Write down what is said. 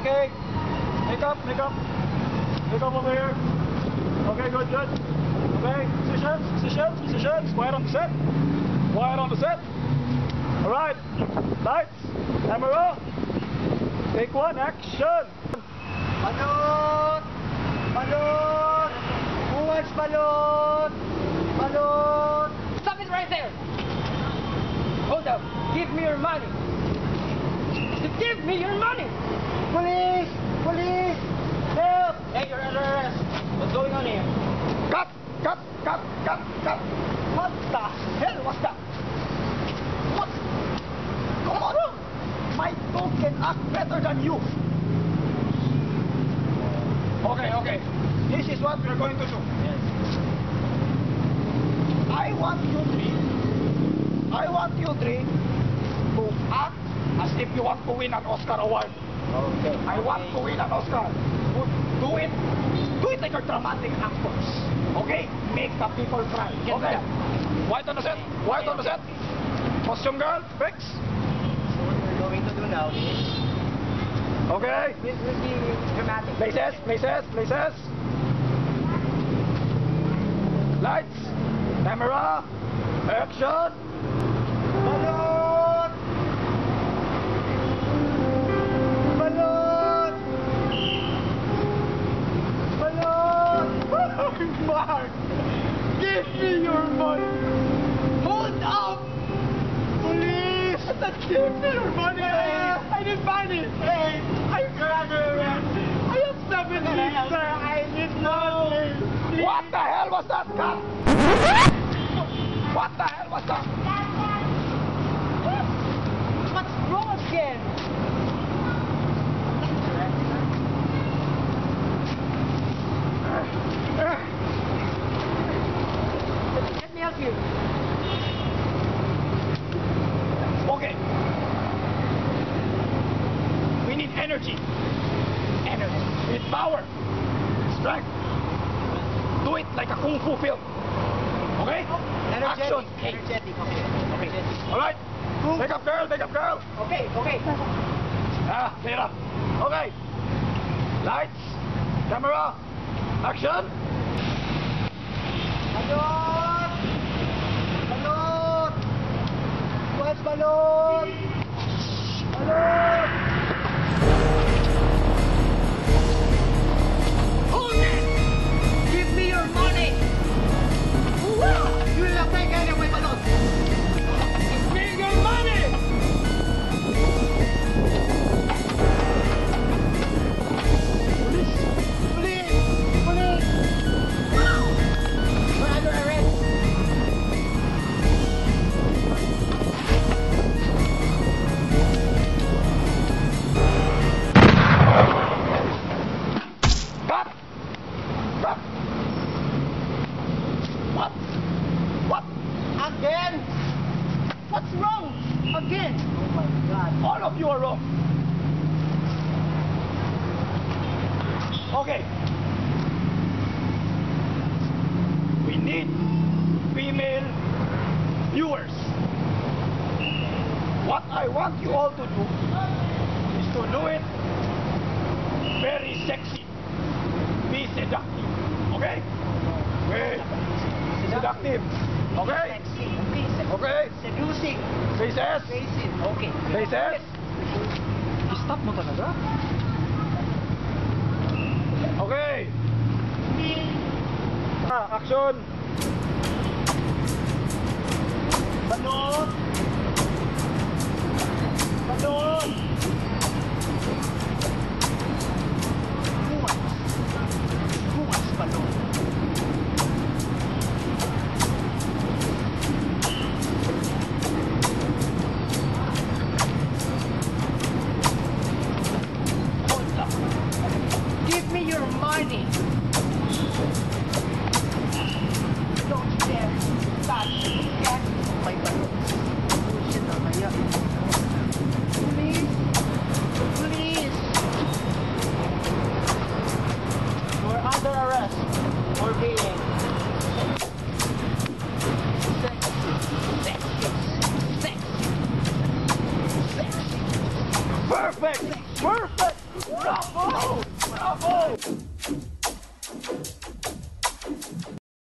Okay. Make up. Make up over here. Okay, good. Okay, positions. Quiet on the set. Alright. Lights. Camera. Take one. Action. Balot! Who wants balot? Stop it right there! Hold up. Give me your money. Give me your money! Police! Help! Hey, you're under arrest. What's going on here? Cut. What the hell was that? What? Come on! My dog can act better than you. Okay. This is what we're going to do. Yes. I want you three to act As if you want to win an Oscar award. Okay. I want to win an Oscar. Do it like a dramatic actors. Okay? Make the people cry. Okay? White on the set. Costume girl, fix. So what we're going to do now is... Okay? This will be dramatic. Places. Lights. Camera. Action. balot! Mark, give me your money. Hold up! Police. Give me your money. I need money. Hey, I'm graduate. I have 7 weeks, sir. I need money. What the hell was that, cut? What the hell was that? What's wrong again? Let me help you. Okay. We need energy. We need power. Strength. Do it like a kung fu film. Okay? Action. Energetic. Okay. Alright. Make up girl. Okay. Clear up. Okay. Lights. Camera. Action. Balot! What's balot? Hold it! Give me your money! You will not take any of my balot. Give me your money! Police! We're under arrest. Cut. What? Again? What's wrong? Again? Oh my God. All of you are wrong. Okay. We need female viewers. What I want you all to do is to do it very sexy. Be seductive. Okay? Seductive. Okay? Sexy. Okay? Seducing. Faces. Okay. Faces. Stop mo talaga? Okay. Action. Balot! Who wants balot? Hold up. Give me your money. Don't dare touch my balloon. Bullshit, mamaya. Please. We're under arrest for being sexy. Perfect. Bravo! Bravo!